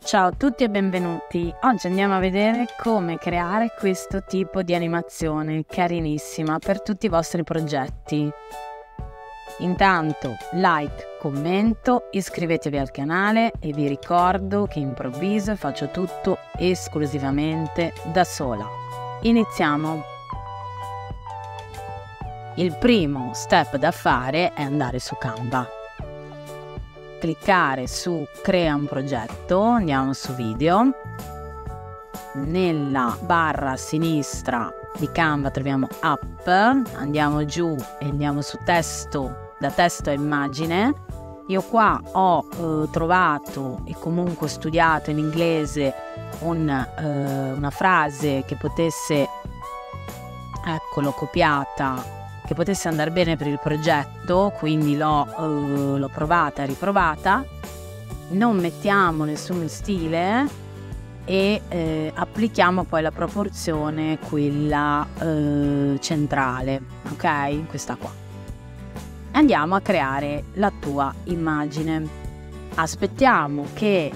Ciao a tutti e benvenuti. Oggi andiamo a vedere come creare questo tipo di animazione carinissima per tutti i vostri progetti. Intanto like, commento, iscrivetevi al canale e vi ricordo che improvviso e faccio tutto esclusivamente da sola. Iniziamo. Il primo step da fare è andare su Canva. Cliccare su crea un progetto, andiamo su video, nella barra a sinistra di Canva troviamo app, andiamo giù e andiamo su testo, da testo a immagine. Io qua ho trovato e comunque studiato in inglese una frase che potesse, l'ho copiata, che potesse andare bene per il progetto, quindi l'ho provata e riprovata. Non mettiamo nessun stile e applichiamo poi la proporzione, quella centrale, ok? Questa qua. Andiamo a creare la tua immagine. Aspettiamo che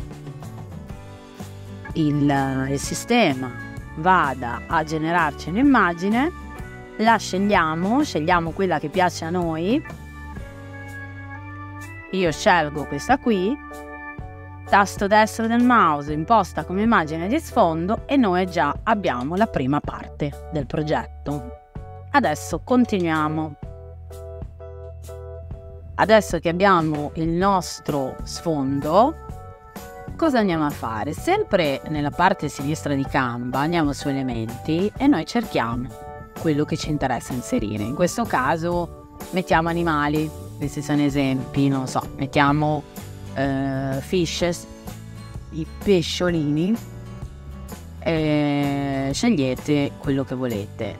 il sistema vada a generarci un'immagine. La scegliamo quella che piace a noi. Io scelgo questa qui, tasto destro del mouse, imposta come immagine di sfondo e noi già abbiamo la prima parte del progetto. Adesso continuiamo. Adesso che abbiamo il nostro sfondo, cosa andiamo a fare? Sempre nella parte sinistra di Canva andiamo su elementi e noi cerchiamo quello che ci interessa inserire. In questo caso mettiamo animali, questi sono esempi, non so, mettiamo fishes, i pesciolini, scegliete quello che volete.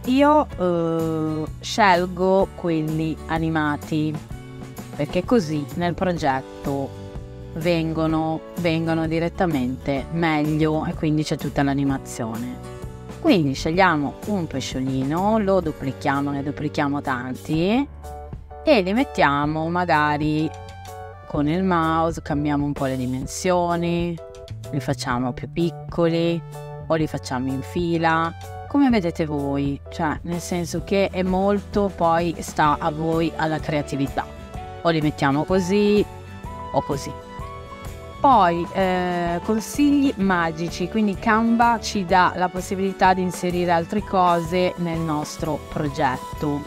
Io scelgo quelli animati perché così nel progetto vengono direttamente meglio e quindi c'è tutta l'animazione. Quindi scegliamo un pesciolino, lo duplichiamo, ne duplichiamo tanti e li mettiamo magari con il mouse, cambiamo un po' le dimensioni, li facciamo più piccoli o li facciamo in fila, come vedete voi, cioè nel senso che è molto, poi sta a voi, alla creatività, o li mettiamo così o così. Poi consigli magici, quindi Canva ci dà la possibilità di inserire altre cose nel nostro progetto.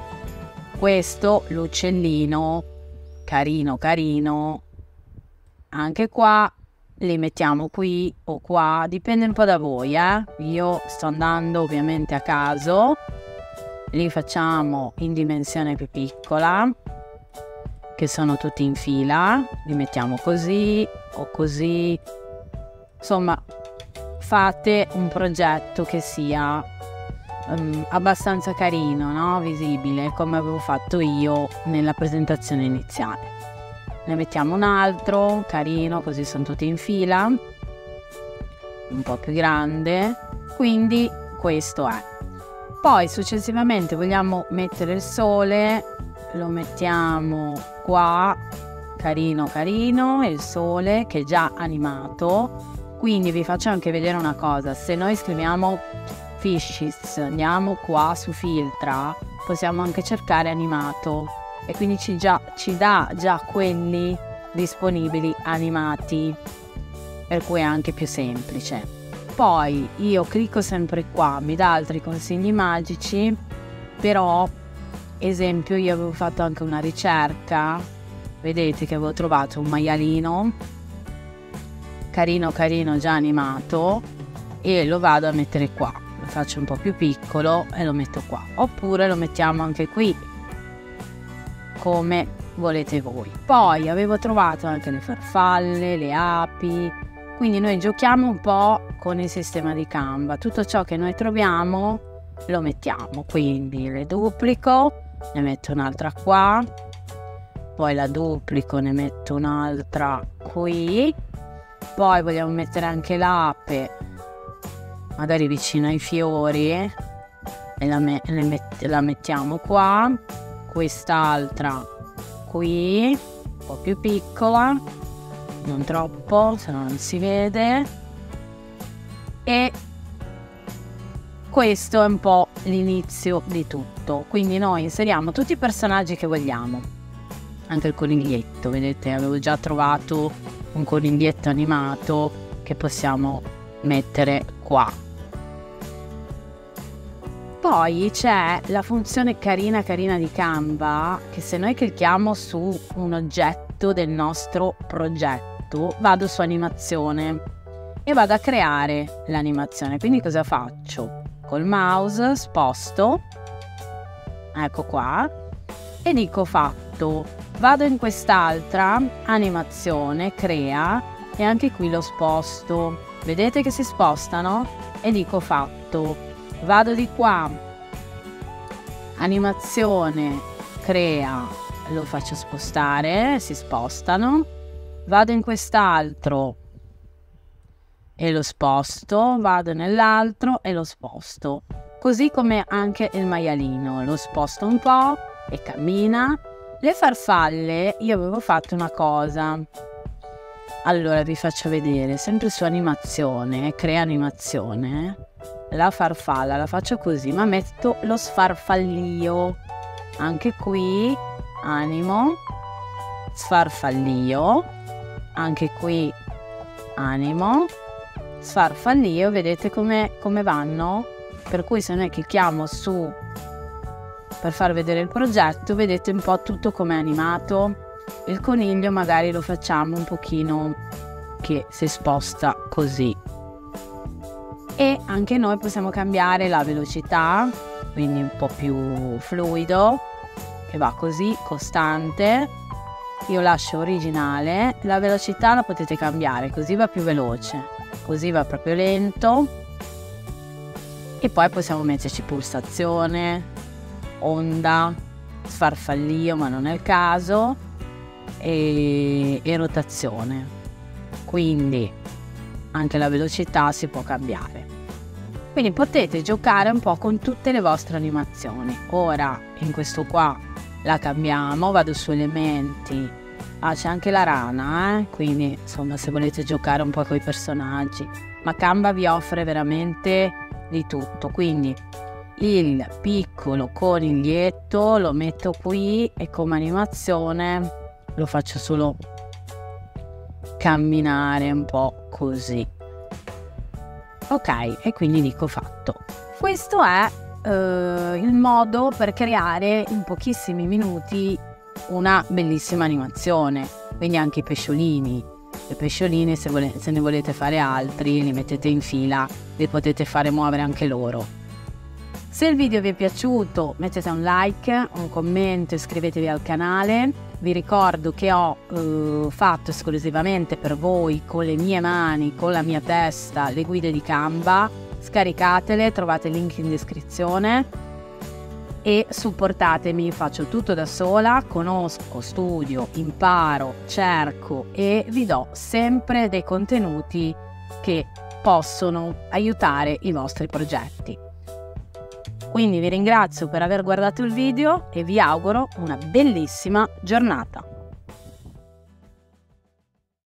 Questo l'uccellino, carino, anche qua li mettiamo qui o qua, dipende un po' da voi, Io sto andando ovviamente a caso, li facciamo in dimensione più piccola, che sono tutti in fila, li mettiamo così o così, insomma fate un progetto che sia abbastanza carino, no? Visibile, come avevo fatto io nella presentazione iniziale. Ne mettiamo un altro carino, così sono tutti in fila, un po' più grande, quindi questo è. Poi successivamente vogliamo mettere il sole, lo mettiamo qua, carino, il sole che è già animato. Quindi vi faccio anche vedere una cosa: se noi scriviamo fishes, andiamo qua su filtra, possiamo anche cercare animato e quindi ci dà già quelli disponibili animati, per cui è anche più semplice. Poi io clicco sempre qua, mi dà altri consigli magici, però esempio io avevo fatto anche una ricerca, vedete che avevo trovato un maialino carino già animato e lo vado a mettere qua, lo faccio un po' più piccolo e lo metto qua, oppure lo mettiamo anche qui come volete voi. Poi avevo trovato anche le farfalle, le api, quindi noi giochiamo un po' con il sistema di Canva, tutto ciò che noi troviamo lo mettiamo, quindi le duplico, ne metto un'altra qua, poi la duplico, ne metto un'altra qui, poi vogliamo mettere anche l'ape magari vicino ai fiori e la mettiamo qua, quest'altra qui un po' più piccola, non troppo, se no non si vede. E questo è un po' l'inizio di tutto, quindi noi inseriamo tutti i personaggi che vogliamo, anche il coniglietto, vedete, avevo già trovato un coniglietto animato che possiamo mettere qua. Poi c'è la funzione carina di Canva, che se noi clicchiamo su un oggetto del nostro progetto, vado su animazione e vado a creare l'animazione. Quindi cosa faccio? Col mouse sposto, ecco qua, e dico fatto. Vado in quest'altra animazione, crea, e anche qui lo sposto. Vedete che si spostano? E dico fatto. Vado di qua, animazione, crea, lo faccio spostare, si spostano. Vado in quest'altro e lo sposto, vado nell'altro e lo sposto, così come anche il maialino, lo sposto un po' e cammina. Le farfalle, io avevo fatto una cosa, allora vi faccio vedere, sempre su animazione, crea animazione, la farfalla la faccio così, ma metto lo sfarfallio, anche qui animo, sfarfallio, anche qui animo, sfarfallio, vedete come vanno? Per cui se noi clicchiamo su per far vedere il progetto, vedete un po' tutto come è animato. Il coniglio magari lo facciamo un pochino che si sposta così, e anche noi possiamo cambiare la velocità, quindi un po' più fluido, che va così, costante. Io lascio originale, la velocità la potete cambiare, così va più veloce, così va proprio lento, e poi possiamo metterci pulsazione, onda, sfarfallio, ma non è il caso, e rotazione, quindi anche la velocità si può cambiare. Quindi potete giocare un po' con tutte le vostre animazioni. Ora in questo qua la cambiamo, vado su elementi, c'è anche la rana, quindi insomma se volete giocare un po' con i personaggi, ma Canva vi offre veramente di tutto. Quindi il piccolo coniglietto lo metto qui e come animazione lo faccio solo camminare un po' così, ok, e quindi dico fatto. Questo è il modo per creare in pochissimi minuti una bellissima animazione. Quindi anche i pesciolini, le pescioline, se ne volete fare altri, li mettete in fila, li potete fare muovere anche loro. Se il video vi è piaciuto mettete un like, un commento, iscrivetevi al canale. Vi ricordo che ho fatto esclusivamente per voi, con le mie mani, con la mia testa, le guide di Canva. Scaricatele, trovate il link in descrizione e supportatemi, faccio tutto da sola, conosco, studio, imparo, cerco e vi do sempre dei contenuti che possono aiutare i vostri progetti. Quindi vi ringrazio per aver guardato il video e vi auguro una bellissima giornata.